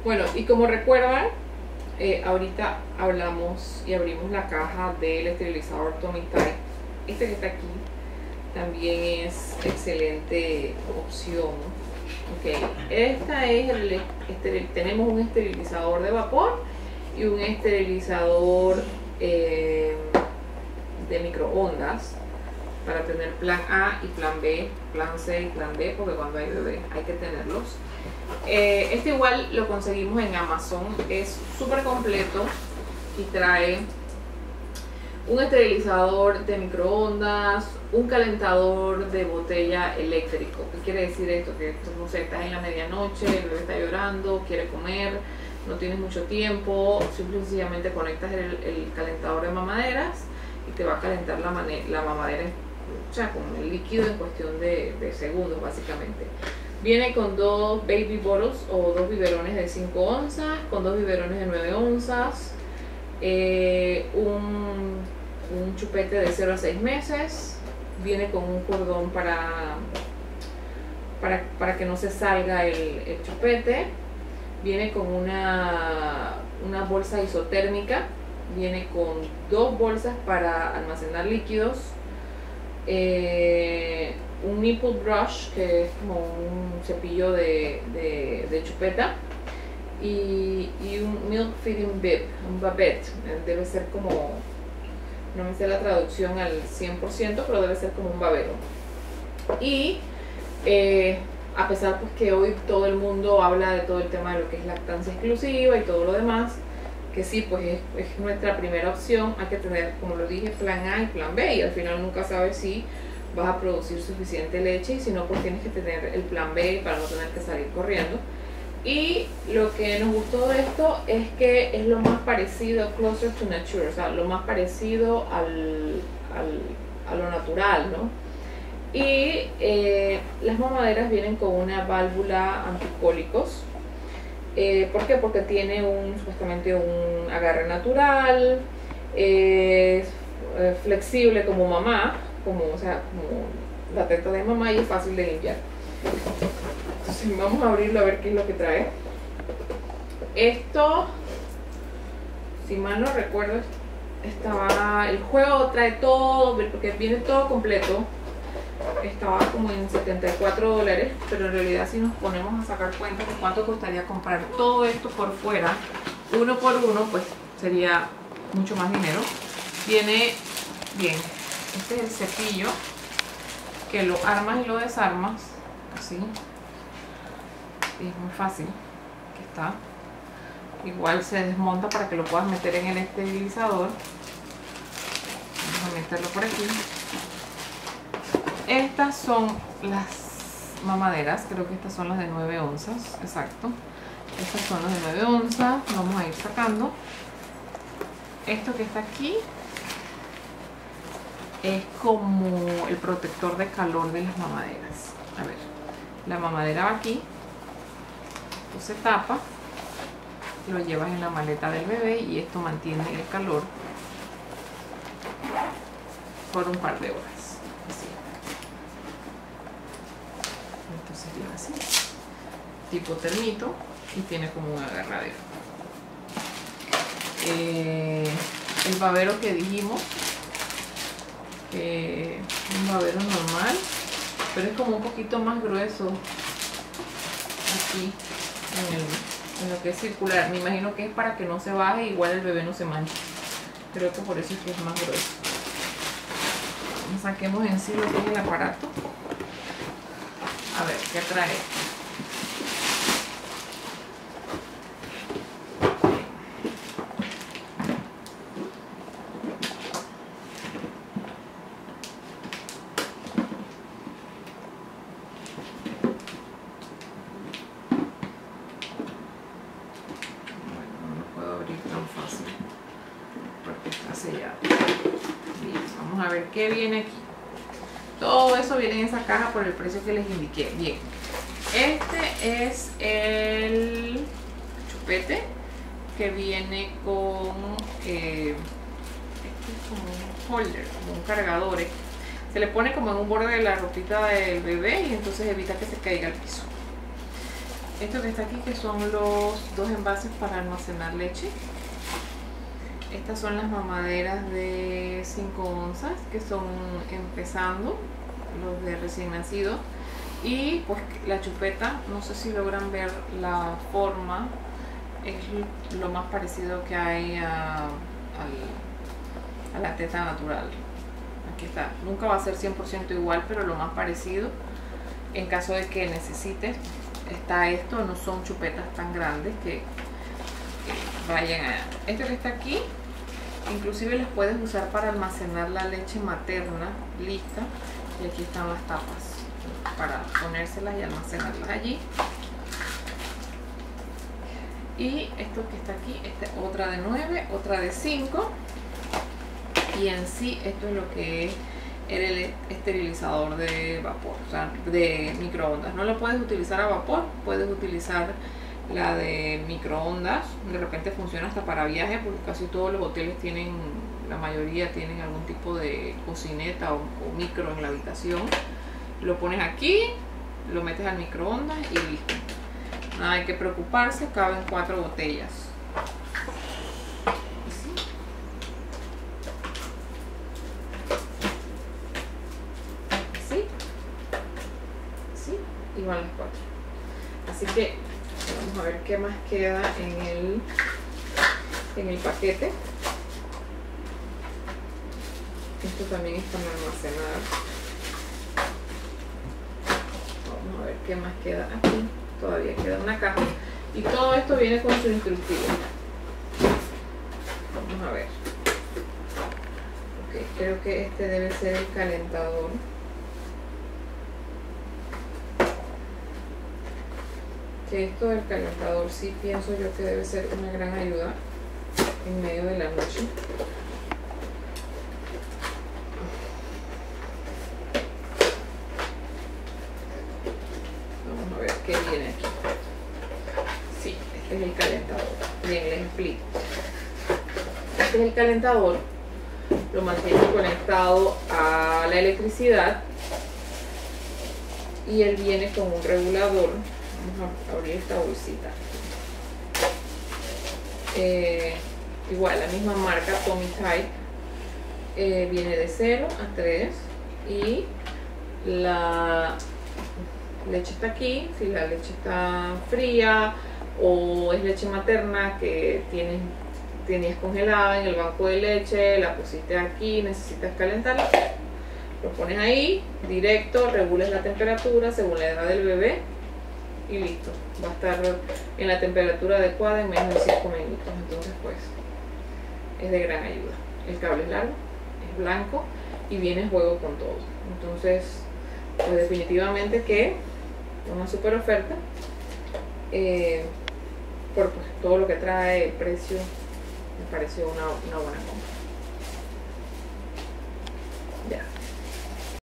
Bueno, y como recuerdan, ahorita hablamos y abrimos la caja del esterilizador Tommy Time. Este que está aquí también es excelente opción. Ok, esta es tenemos un esterilizador de vapor y un esterilizador de microondas para tener plan A y plan B, plan C y plan D, porque cuando hay bebé hay que tenerlos. Este igual lo conseguimos en Amazon, es súper completo y trae un esterilizador de microondas, un calentador de botella eléctrico. ¿Qué quiere decir esto? Que esto, no sé, estás en la medianoche, el bebé está llorando, quiere comer, no tienes mucho tiempo, simplemente conectas el calentador de mamaderas y te va a calentar la mamadera, o sea, con el líquido en cuestión de segundos básicamente. Viene con 2 baby bottles o 2 biberones de 5 onzas, con 2 biberones de 9 onzas, un chupete de 0 a 6 meses, viene con un cordón para que no se salga el chupete, viene con una bolsa isotérmica, viene con 2 bolsas para almacenar líquidos, un nipple brush que es como un cepillo de chupeta, y un milk feeding bib, un babette, debe ser como, no me sé la traducción al 100%, pero debe ser como un babero. Y a pesar pues que hoy todo el mundo habla de todo el tema de lo que es lactancia exclusiva y todo lo demás, que sí, pues es nuestra primera opción, hay que tener, como lo dije, plan A y plan B, y al final nunca sabes si vas a producir suficiente leche, y si no, pues tienes que tener el plan B para no tener que salir corriendo. Y lo que nos gustó de esto es que es lo más parecido, closer to nature, o sea, lo más parecido a lo natural, ¿no? Y las mamaderas vienen con una válvula anticólicos. ¿Por qué? Porque tiene supuestamente un agarre natural, es flexible como mamá, como la teta de mamá, y es fácil de limpiar. Entonces vamos a abrirlo a ver qué es lo que trae. Esto, si mal no recuerdo, el juego trae todo, porque viene todo completo. Estaba como en $74, pero en realidad si nos ponemos a sacar cuenta de cuánto costaría comprar todo esto por fuera, uno por uno, pues sería mucho más dinero. Viene bien, este es el cepillo que lo armas y lo desarmas así, y es muy fácil, aquí está. Igual se desmonta para que lo puedas meter en el esterilizador. Vamos a meterlo por aquí. Estas son las mamaderas, creo que estas son las de 9 onzas, exacto. Estas son las de 9 onzas, vamos a ir sacando. Esto que está aquí es como el protector de calor de las mamaderas. A ver, la mamadera va aquí, esto se tapa, lo llevas en la maleta del bebé y esto mantiene el calor por un par de horas. Entonces viene así, tipo termito, y tiene como un agarradero. El babero que dijimos, un babero normal, pero es como un poquito más grueso aquí en lo que es circular. Me imagino que es para que no se baje, igual el bebé no se manche. Creo que por eso es que es más grueso. Saquemos en sí lo que es el aparato. A ver, ¿qué trae? Bueno, no lo puedo abrir tan fácil porque está sellado. Bien, vamos a ver qué viene aquí. Todo eso viene en esa caja por el precio que les indiqué. Bien, este es el chupete que viene con este es como un holder, como un cargador. Se le pone como en un borde de la ropita del bebé y entonces evita que se caiga al piso. Esto que está aquí, que son los dos envases para almacenar leche. Estas son las mamaderas de 5 onzas que son empezando, los de recién nacido. Y pues la chupeta, no sé si logran ver la forma, es lo más parecido que hay a la teta natural. Aquí está, nunca va a ser 100% igual, pero lo más parecido. En caso de que necesites, está esto, no son chupetas tan grandes que vayan a... Este que está aquí, inclusive les puedes usar para almacenar la leche materna lista. Y aquí están las tapas para ponérselas y almacenarlas allí. Y esto que está aquí, otra de 9, otra de 5. Y en sí esto es lo que es el esterilizador de vapor, o sea, de microondas. No lo puedes utilizar a vapor, puedes utilizar la de microondas. De repente funciona hasta para viaje, porque casi todos los hoteles tienen, la mayoría tienen algún tipo de cocineta o micro en la habitación. Lo pones aquí, lo metes al microondas y listo. Nada hay que preocuparse, caben 4 botellas. Igual las 4. Así que vamos a ver qué más queda en el paquete. Esto también está almacenado. Vamos a ver qué más queda aquí. Todavía queda una caja. Y todo esto viene con su instructivo. Vamos a ver. Ok, creo que este debe ser el calentador. Que esto del calentador sí pienso yo que debe ser una gran ayuda en medio de la noche. Vamos a ver qué viene aquí. Sí, este es el calentador. Bien, les explico. Este es el calentador. Lo mantiene conectado a la electricidad y él viene con un regulador. Vamos a abrir esta bolsita. Igual, la misma marca, Tommy Type. Viene de 0 a 3 y la leche está aquí. Si la leche está fría o es leche materna que tenías congelada en el banco de leche, la pusiste aquí, necesitas calentarla, lo pones ahí, directo, regulas la temperatura según la edad del bebé y listo, va a estar en la temperatura adecuada en menos de 5 minutos. Entonces pues es de gran ayuda. El cable es largo, es blanco y viene a juego con todo. Entonces pues definitivamente que una super oferta por pues, todo lo que trae, el precio, me pareció una buena compra. Ya.